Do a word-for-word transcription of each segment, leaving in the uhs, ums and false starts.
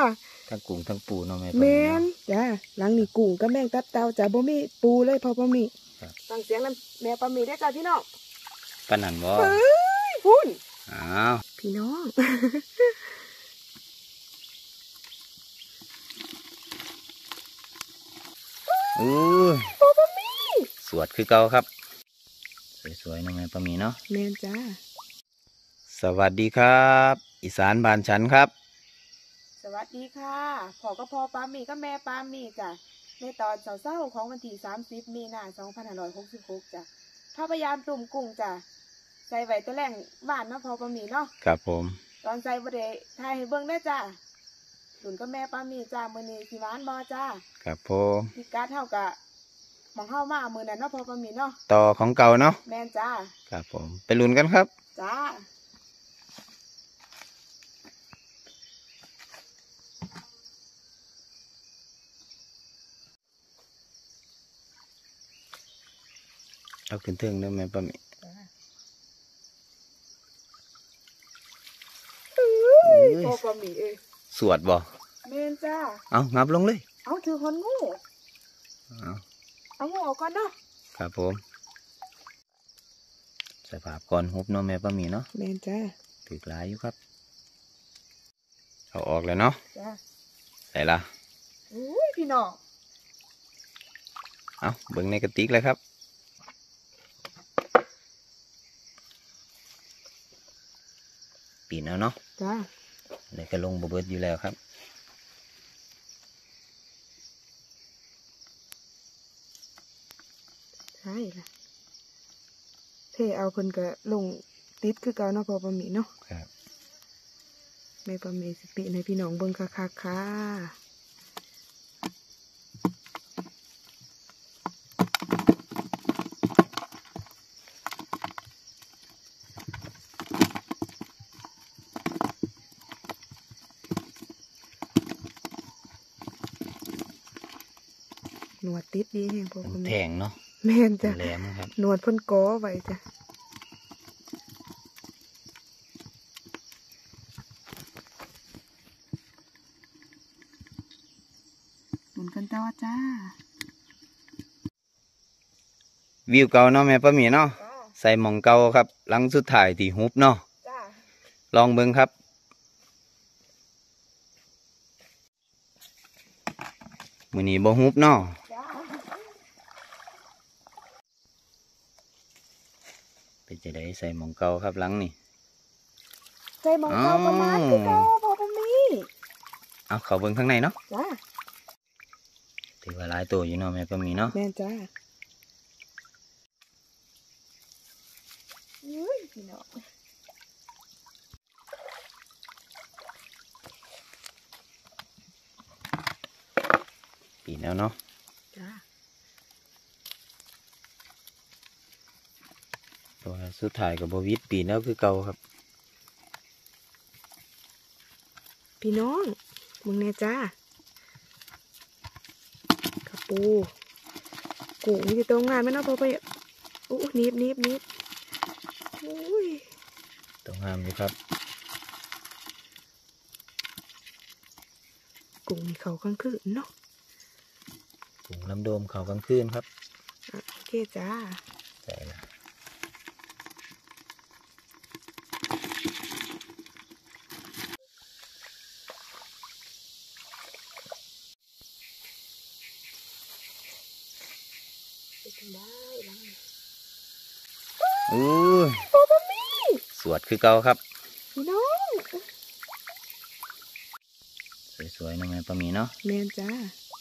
ทั้งกุ้งทั้งปูเนาะแม่แม่นจ้าหลังนี่กุ้งกับแมงตับเต่าจ้าบ่มีปูเลยพอปามีฟังเสียงนั้นแม่ปามีได้จ้าพี่น้องปานนันบ่เฮ้ยพุ่นอ้าวพี่น้องอู้พอปามีสวดคือเก่าครับสวยๆน้องแม่ปามีเนาะแม่นจ้าสวัสดีครับอีสานบ้านฉันครับสวัสดีค่ะพ่อก็พ่อปามีก็แม่ปามีจ้ะในตอนเช้าๆของวันที่สามสิบมีนาสองพันห้าร้อยหกสิบหกจ้ะพยายามตุ่มกุ้งจ้ะใส่ไว้ตัวแรงบ้านเนาะพ่อปามีเนาะครับผมตอนใส่บะเดทายให้เบิ่งได้จ้ะตุ่นก็แม่ปามีจ้ะมื้อนี้สิหวานบ่จ้ะครับผมพี่การเท่ากับหมองเฮามามื้อนั้นเนาะพ่อปามีเนาะต่อของเก่าเนาะแม่นจ้าครับผมไปลุ้นกันครับจ้าเอาขึ้นถึงได้ไหมป้ามีพ่อปามีเอ้ยสวดบ่แม่นจ้าเอางับลงเลยเอาถือหอนงูเอาเอางูออกก่อนเนาะครับผมใส่ภาพก่อนฮุบเนาะแม่ป้ามีเนาะแม่นจ้าถือลายอยู่ครับเอาออกเลยเนาะจ้าใส่ละอุ้ยพี่น้องเอาเบิ่งในกระติกเลยครับปีนเอาเนาะจ้าในกระลงบเบิดอยู่แล้วครับใช่ล่ะเทเอาคนก็ลงติดคือเก่าเนาะพอปามีเนาะครับแม่ปามีสิปีในพี่น้องเบิ่งคักๆค่ะหนวดติดดีแห้งพอแทงเนาะแม่นจ้ะแหลมครับหนวดพ่นก้อไว้จ้ะหมุนกันต่อจ้าวิวเก่าเนาะแม่ป้ามีเนาะใส่หม่องเก่าครับหลังสุดท้ายที่ฮุบเนาะลองเบิ่งครับมื้อนี้บ่ฮุบเนาะเป็นจะได้ใส่หม่องเก่าครับหลังนี่ใส่หม่องเก่าประมาณคือเก่าพอปามีเอาเข้าเบิ่งข้างในเนาะจ้าถือว่าหลายตัวอยู่เนาะแม่ป้ามีเนาะแม่จ้าอุ้ยพี่น้องปีนแล้วเนาะจ้าตัวสุดท้ายกับบวิดปีนแล้วคือเก่าครับพี่น้องมึงเนี่ยจ้ากระปูกุ้งอยู่ตรงงานไหมเนาะพอไปอู้นิบนิบนิบอุ้ยตรงงามเลยครับกุ้งมีเขากลางคืนเนาะกุ้งลำโดมเขากลางคืนครับโอเคจ้าใช่ละอู้พอปามีสวดคือเก่าครับพี่น้องสวยๆน้องแม่ป้ามีเนาะแม่นจ้า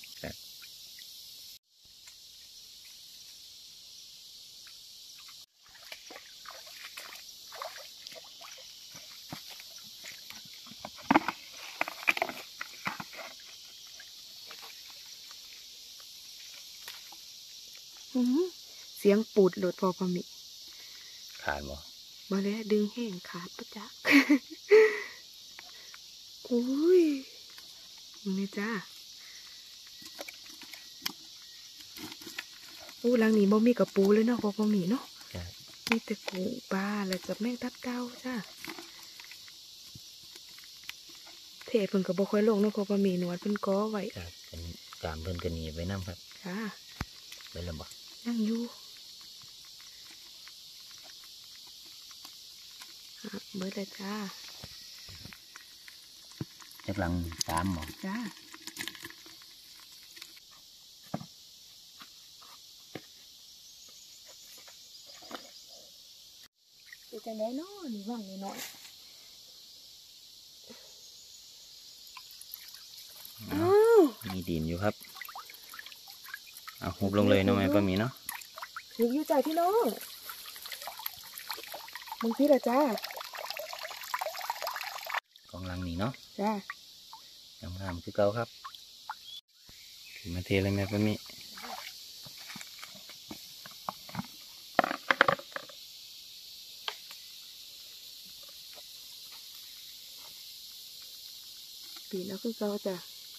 เสียงปูดหลุดพอปามีขาดบ่มาแล้วดึงแห้งขาดประจักษ์อุ้ยนี่จ้าอู้หลังนี้บ่มีกับปูเลยเนาะพอปามีเนาะมีแต่กุ้งปลาแล้วกับแมงทับเต้าจ้าเทเพิ่นก็บ่ค่อยลงเนาะเพราะว่ามีหนวดเพิ่นก้อไว้ครับเป็นกามเพิ่นก็หนีไปน้ำครับจ้าไปแล้วบ่ยังอยู่อ่ะเบิดเลยจ้าจักหลังสามบ่จ้าเป็นจังได๋เนาะนี่ว่างน้อยอ้าอ้าว วมีดินอยู่ครับเอาหุบลงเลยเนาะแม่ป้าหมีเนาะถึงอยู่ใจพี่น้องมึงพี่ละจ้าของหลังนี้เนาะจ้างามๆคือเก่าครับถึงมาเทเลยแม่ป้าหมีปีนเอาคือเก่าจ้ะ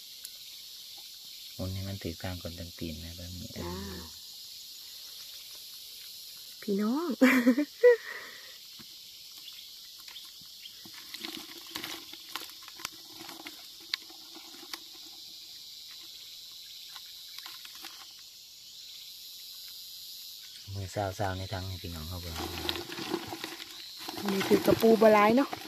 วันนี้มันถือทางคนตั้งปีนแม่ป้าหมีจ้า พี่น้องมือซาวๆในทางให้พี่น้องเขาเบิ่งนี่คือกระปูบลายเนาะ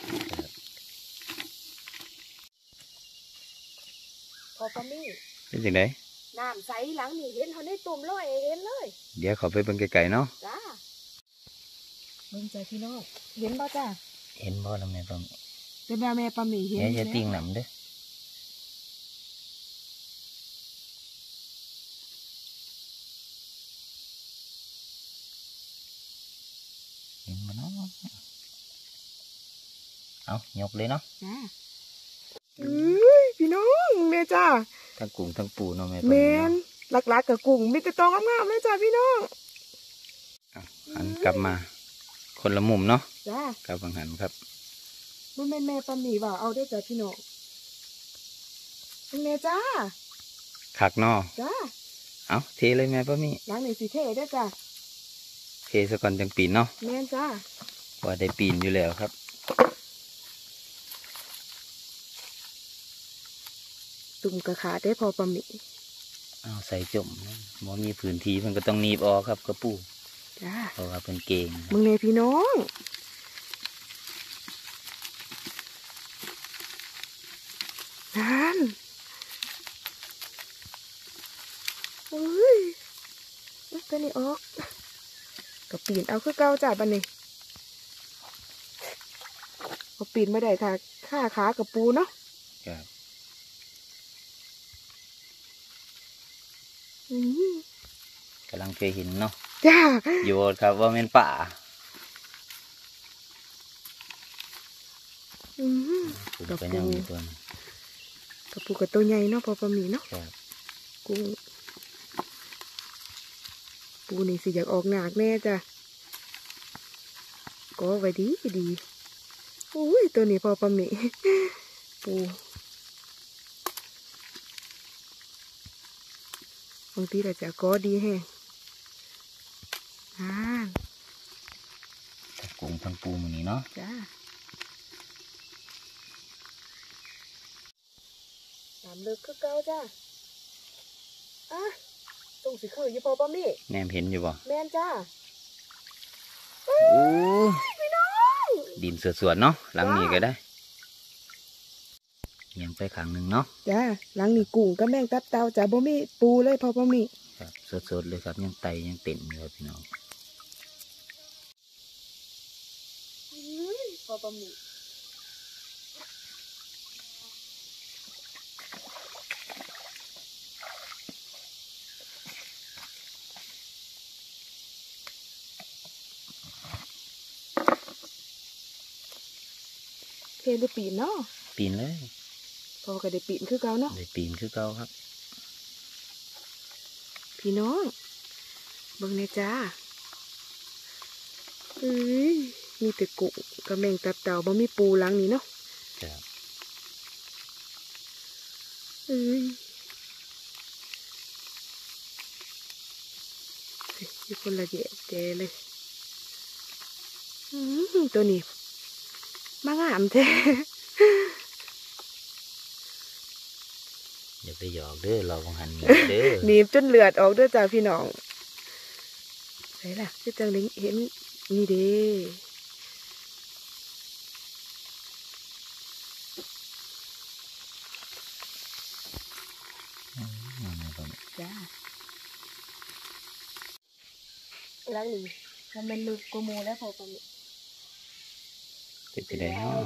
พอปามี่เป็นจังไดน้ำใสหลังนี่เห็นเขาในตุ่มลอยเห็นเลยเดี๋ยวเขาไปเบิ่งไกลๆเนาะจ้าเบิ่งใจพี่น้องเห็นป่ะจ้าเห็นบ่แล้วแม่ป้าหมีเป็นแม่แม่ปามี่เห็นเดี๋ยวจะติ้งหนำเด้อเห็นบ่เนาะเอายกเลยเนาะจ้าอุ้ยพี่น้องแม่จ้าทั้งกุ้งทั้งปูเนาะแม่ป้าหแมมีนเนาะหลักๆกับกุ้งมีแต่ตองงามๆเลยจ้าพี่น้องเอาหันกลับมาคนละมุมเนาะจ้ากลับบังหันครับมันแม่แม่ปามี่ว่าเอาได้จ้าพี่น้องเป็นแม่จ้าคักเนาะจ้าเอาเทเลยแม่ป้าหมีหลังนี่สีเท่ได้อจ้าเทซะก่อนจังปีนเนาะแมนจ้าว่าได้ปีนอยู่แล้วครับตุ่มกระขาดได้พอปามี่เอาใส่จมนะบ่มีพื้นที่มันก็ต้องหนีบออกครับกระปูจ้าเพราะว่าเป็นเก่งนะคมึรับงเนี่ยพี่น้องนั่นเฮ้ยเอาตัวนี้ออกก็ปีนเอาคือเก่าจ้าบันนี้พอปีนมาได้ค่ะข้าขากับปูเนาะครับอืมกำลังเคยเห็นเนาะจ้าอยู่ครับว่าเป็นป่าอืมผมกระก็ปูยังมีตัวนึงกับปูกับตัวใหญ่เนาะพอปลาหมีเนาะครับกุ้งปูนี่สิอยากออกหนักแน่จ้ะก็ไว้ดีดีอุ้ยตัวนี้พอปลาหมี ปูบางทีเราจะก็ดีแฮงอ่าทั้งกุ้งทั้งปูมันนี้เนาะจ้าตามเลิกคือเก่าจ้าอ่ะตรงสิคืออยู่พอปลาหมีแนมเห็นอยู่บ่แม่นจ้าโอ้พี่น้องดินสวดๆเนาะหลังนี้ก็ได้เอียังไปขังหนึ่งเนาะจ้าหลังนี่กุ้งก็แม่งตับเตาจ้าบ่มีปูเลยพอบ่มีครับสดๆเลยครับยังไตยังเต็มอยู่ครับพี่น้องพอบ่มีเทหรือปีนเนาะปีนเลยพอก็ได้ปีนคือเก่าเนาะได้ปีนคือเก่าครับพี่น้องเบิ่งเนี่ยจ้าเอ้ยมีแต่กุ้งกับแมงตับเต่าบ่มีปูหลังนี่เนาะครับเอ้ยเฮ้ยอยู่คนละแยะแจเลยอืมตัวนี้มางามแท้ไปหยอกเด้อเราบังหันเด้อหนีบจนเลือดออกเด้อจ้าพี่น้องไหนล่ะพี่จังเล็งเห็นนี่เด้จ้าล้างหนีทำเป็นลึกกว่าโมแล้วพอประมาณเป็นจะได้เนาะ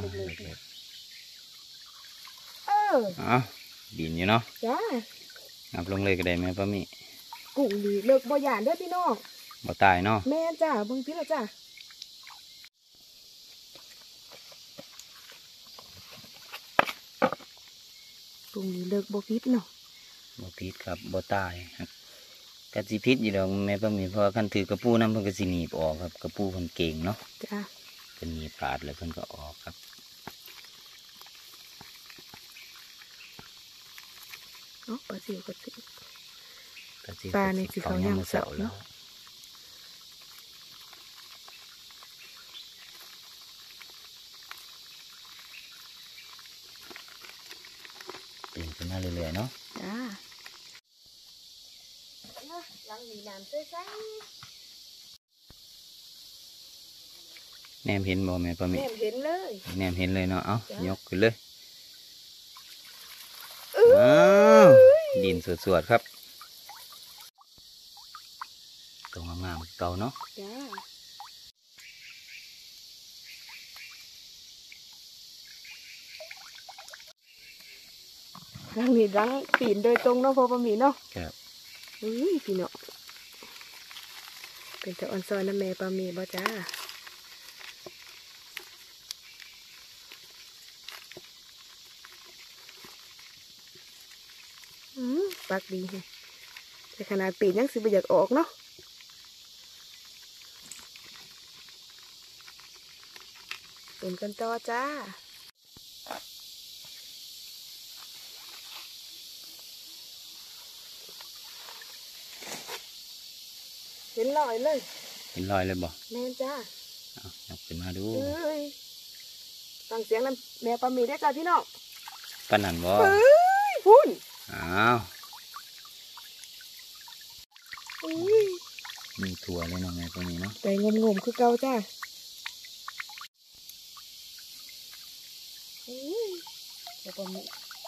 เอออ๋อดินอยู่เนาะจ้างับลงเลยก็ได้ไหมป้ามีกุ้งดีเลิกบ่หยานเด้อพี่น้องบ่ตายเนาะแม่จ้าเบิ่งพี่ละจ้ากุ้งดีเลิกบ่พิษเนาะบ่พิษครับบ่ตายครับกะสิพิษอยู่ดอกแม่ป้ามีเพราะว่าคันถือกระปูน้ำเพิ่นก็สิหนีบออกครับกระปูเพิ่นเก่งเนาะจ้าเพิ่นหนีบขาดแล้วเพิ่นก็ออกครับเนาะปลาซิวก็สิกะสิปลานี่สิเขาย่างเสาเนาะตื่นขึ้นมาเรื่อยๆเนาะจ้าหลังมีน้ำใสแนมเห็นบ่แม่ป้าๆมีแม่เห็นเลยแนมเห็นเลยเนาะเอ้าจ้ะยกขึ้นเลยเอ้ยอ้าวดินสวดๆครับตรงงามๆเก่าเนาะจ้าหลังนี้หลังปีนโดยตรงเนาะพอประมีเนาะครับอุ้ยพี่เนาะเป็นแต่ออนซอนนะแม่ปลามีบ่จ้าอืมปากดีแฮะแต่ขนาดปีนยังสิบอยากออกเนาะตุนกันต่อจ้าเห็นลอยเลยเห็นรอยเลยบ่แม่นจ้าเอายกขึ้นมาดูเอ้ยฟังเสียงนั้นแม่ปลาหมีได้จ้าพี่น้องปานนั้นบ่เฮ้ยพุ่นอ้าวอุ้ยมีถั่วเลยเนาะแม่ป้ามีเนาะใจงมงมๆคือเก่าจ้าอุ้ยแม่ปลาหมี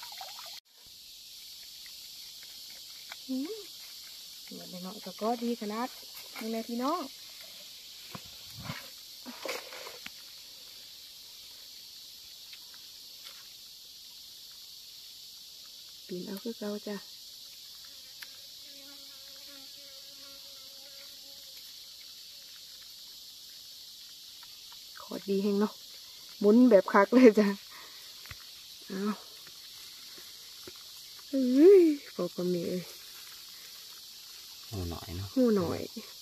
อืมเหมือนน้องๆก็ดีขนาดนี่แม่พี่น้องปีนเอาคือเก่าจ้าขอดีแฮงเนาะหมุนแบบคักเลยจ้ะเอาเฮ้ยพอปลาหมีเอ้ยหูหน่อยเนาะหูหน่อย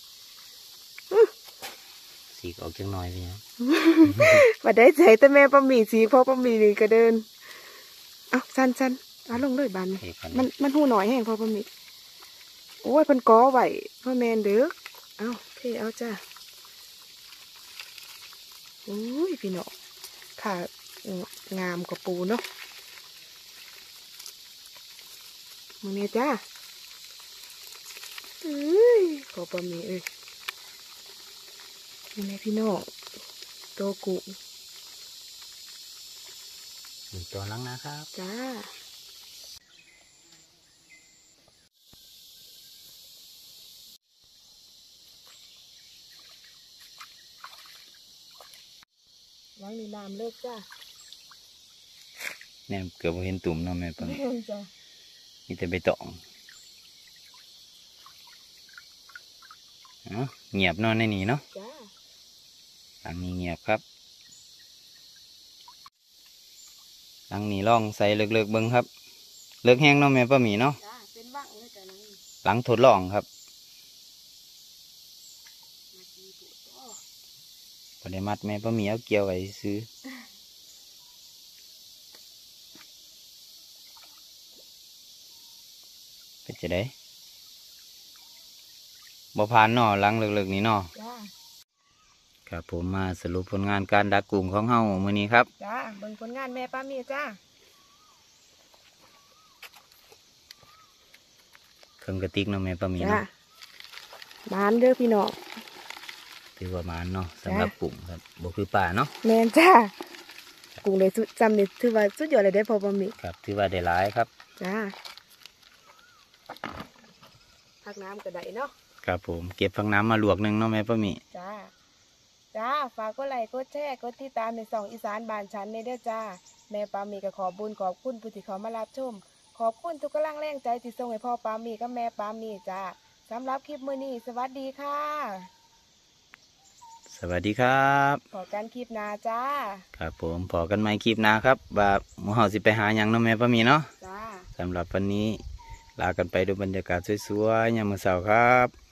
สีกออกจังหน่อยพี่นะมาได้ใจแต่แม่ปลาหมีสีพอปลาหมีนี่ก็เดินเอาสั้นสั้นๆเอาลงเลยบันเทกันมันมันหูหน่อยแห้งพอปลาหมีโอ้ยเพันกอไหวพ่อแมนเด้อเอาเทเอาจ้าโอ้ยพี่น้องค่ะงามกว่าปูเนาะมึงเนี่ยจ้าเอ้ยพอปลาหมีเอ้ยนี่แม่พี่น้องโตกุมีตัวลังนะครับจ้าล้างในน้ำเลิกจ้าแนมเกือบบ่เห็นตุ่มเนาะแม่ป้ามีจ้ามีแต่ใบตองเนาะเงียบเนอนในนี้เนาะจ้าหลังนี้เงียบครับหลังนี้ล่องใส่เลิกๆเบิ้งครับเลิกแห้งเนาะแม่ป้าหมีเนาะจ้าเป็นบ้างเลยจ้าน้องหลังทดลองครับมาดีปุ๊บโอ้พอได้มัดแม่ป้าหมีเอาเกี่ยวไว้ซื้อเป็นจะได้บ่ผ่านเนาะหลังเลิกๆนี้เนาะจ้าครับผมมาสรุปผลงานการดักกุ้งของเฮามื้อนี้ครับจ้าเบิ่งผลงานแม่ป้ามีจ้าเครื่องกระติกเนาะแม่ป้าหมีจ้าเนาะมานเด้อพี่น้องถือว่าหมานเนาะสำหรับกลุ่มครับบ่คือป่าเนาะแมนจ้ากุ้งเลยสุดจำเนี่ยถือว่าสุดยอดเลยได้อพอปามีครับถือว่าได้หลายครับจ้าพักน้ำก็ได้เนาะครับผมเก็บฟังน้ำมาลวกหนึงเนาะแม่ป้าหมีจ้า จ้า ฝากกดไลค์กดแชร์กดติดตามในสองอีสานบ้านฉันในเด้อจ้า แม่ปามีก็ขอบุญขอบคุณผู้ที่เขามารับชม ขอบคุณทุกกำลังแรงใจที่ส่งให้พ่อปามีกับแม่ปามีจ้าสำหรับคลิปมื้อนี้สวัสดีค่ะสวัสดีครับขอกันคลิปหน้าจ้าครับผมพอกันใหม่คลิปหน้าครับว่าหมู่เฮาสิไปหาหยังเนาะแม่ป้าหมีเนาะจ้าสำหรับวันนี้ลากันไปดูบรรยากาศสวยๆยามมื้อเช้าครับ